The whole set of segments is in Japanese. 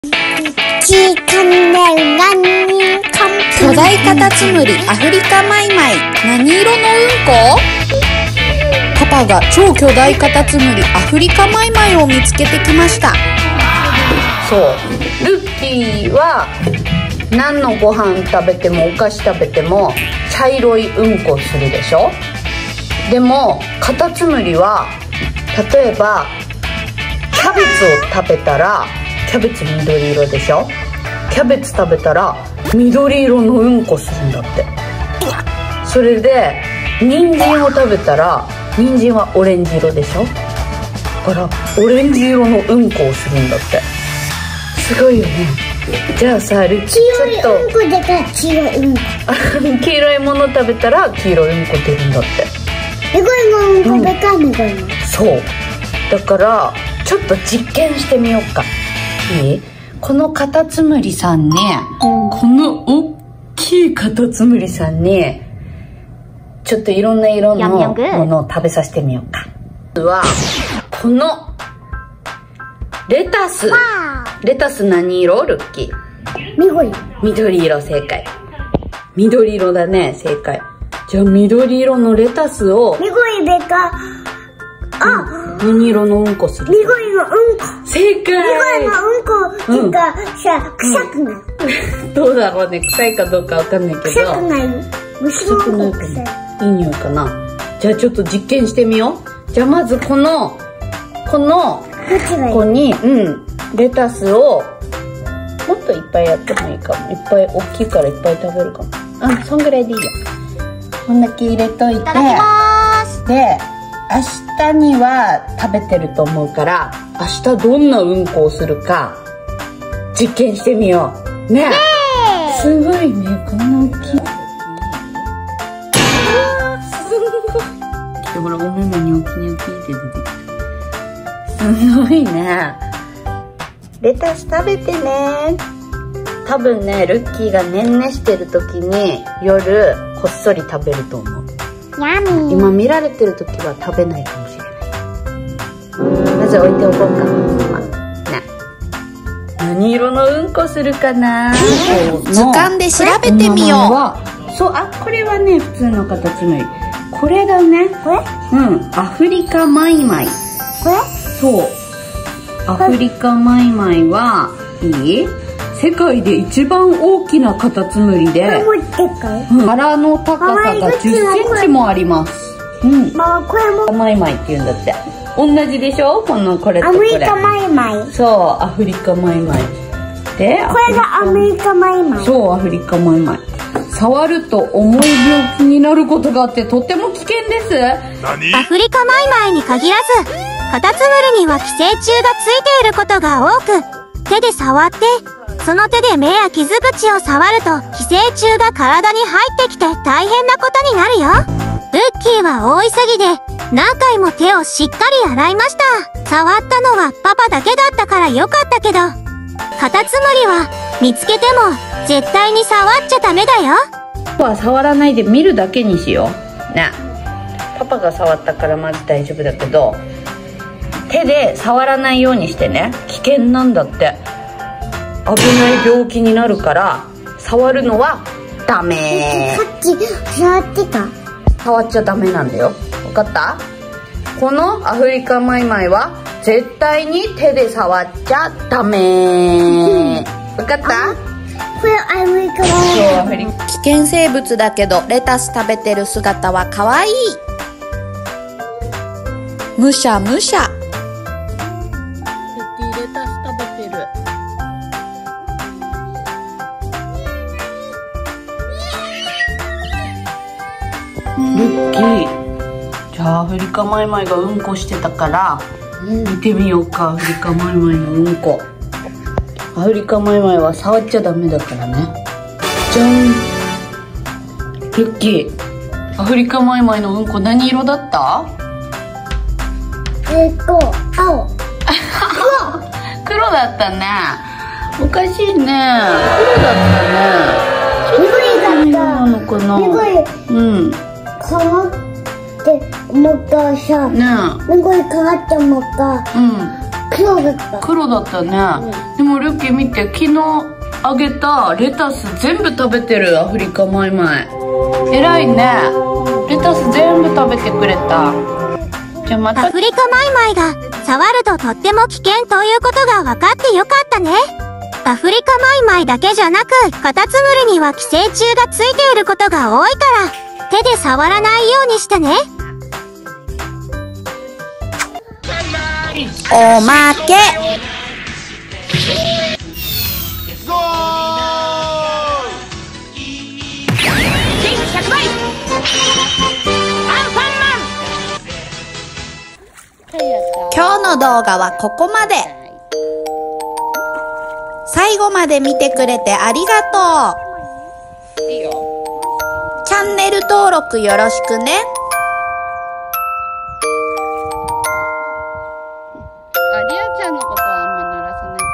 チャンネル何人か巨大カタツムリアフリカマイマイ、何色のうんこ？パパが超巨大カタツムリアフリカマイマイを見つけてきました。 そう、ルッキーは何のご飯食べてもお菓子食べても茶色いうんこするでしょ。でもカタツムリは例えばキャベツを食べたらキャベツ緑色でしょ。キャベツ食べたら緑色のうんこするんだって。それで人参を食べたら人参はオレンジ色でしょ。だからオレンジ色のうんこをするんだって。すごいよね。じゃあさ、ルッキーちょっと黄色いうんこ出たら黄色いうんこ黄色いもの食べたら黄色いうんこ出るんだって。 緑のうんこ出たら緑の、 そうだからちょっと実験してみようか。いい？このカタツムリさんね、この大きいカタツムリさんにちょっといろんな色のものを食べさせてみようか。まずはこのレタス何色？ルッキー緑色。正解。緑色だね。正解。じゃあ緑色のレタスを緑出た。 何色のうんこする？ 緑のうんこ。 正解。 緑のうんこがさ、臭くない。 どうだろうね。臭いかどうかわかんないけど。 臭くない。虫のうんこ臭い。 いい匂いかな。じゃあちょっと実験してみよう。じゃあまずこのここにレタスをもっといっぱいやってもいいかも。いっぱい大きいからいっぱい食べるかも。そんぐらいでいいよ。こんだけ入れといて。いただきます。で、明日には食べてると思うから明日どんなうんこをするか実験してみようね。すごいね。こんな大きい。すごい。ほらお目目に大きに大きいって出てきた。すごいね。レタス食べてね。多分ね、ルッキーがねんねしてる時に夜こっそり食べると思う。今見られてる時は食べないかもしれない。まず置いておこうか。ね、何色のうんこするかな。 図鑑で調べてみよう。そう、これはね普通のカタツムリ。これだね。これ？アフリカマイマイ。 これ？ そう。アフリカマイマイはいい？世界で一番大きなカタツムリで腹の高さが10センチもあります。 これもマイマイって言うんだって。同じでしょ？これとこれ。 アフリカマイマイ。 そう、アフリカマイマイで、 これがアメリカマイマイ。 そう、アフリカマイマイ。触ると重い病気になることがあってとっても危険です。 アフリカマイマイに限らずカタツムリには寄生虫がついていることが多く、手で触ってその手で目や傷口を触ると寄生虫が体に入ってきて大変なことになるよ。ルッキーは大急ぎで何回も手をしっかり洗いました。触ったのはパパだけだったからよかったけど、カタツムリは見つけても絶対に触っちゃダメだよ。 パパは触らないで見るだけにしようね。パパが触ったからまず大丈夫だけど、手で触らないようにしてね。危険なんだって。危ない病気になるから触るのはダメ。 さっき触ってた？ 触っちゃダメなんだよ。分かった？このアフリカマイマイは絶対に手で触っちゃダメ。分かった？ これアフリカマイマイ。 危険生物だけどレタス食べてる姿は可愛い。むしゃむしゃ。 レタス食べてる。ルッキー、じゃあアフリカマイマイがうんこしてたから見てみようか。アフリカマイマイのうんこ。アフリカマイマイは触っちゃダメだからね。じゃん。ルッキー、アフリカマイマイのうんこ何色だった？ 青。 黒だったね。おかしいね。黒だったね。 緑だった。 なのかな。 かわって思ったさ。 ねえ。 緑かわって思った。 黒だった。 黒だったね。でもルッキー見て、昨日あげたレタス全部食べてる、アフリカマイマイ。偉いね。レタス全部食べてくれた。じゃあまた。 アフリカマイマイが触るととっても危険ということが分かってよかったね。アフリカマイマイだけじゃなく、カタツムリには寄生虫がついていることが多いから、手で触らないようにしてね。 おまけ。今日の動画はここまで。最後まで見てくれてありがとう。 いいよ。 チャンネル登録よろしくね。 リアちゃんのことはあんま鳴らさないで。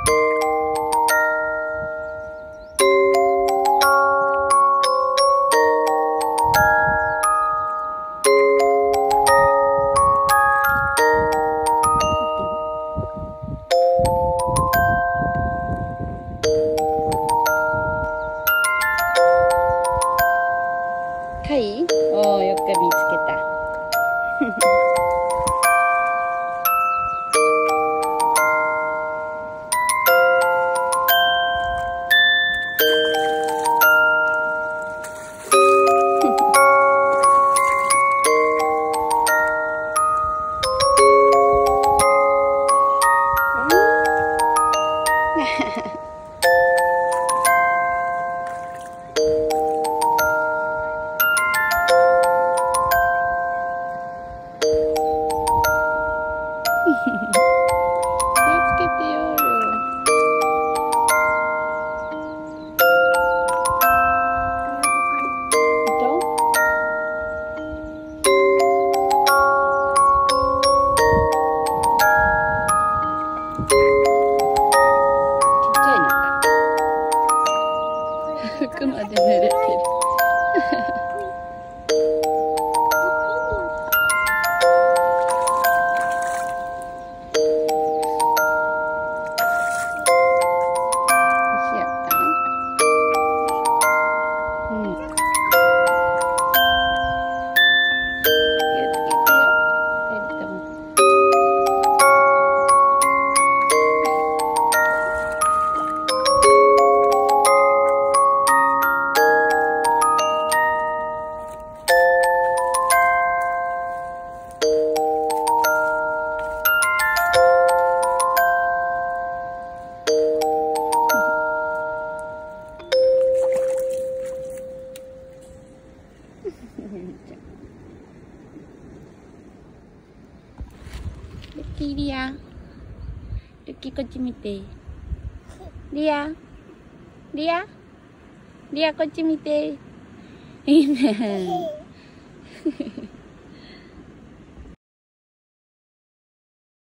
貝？おー、よく見つけた。服まで濡れてる。ルッキー、リア。ルッキー、こっち見て。リア。リア。リア、こっち見て。いいね。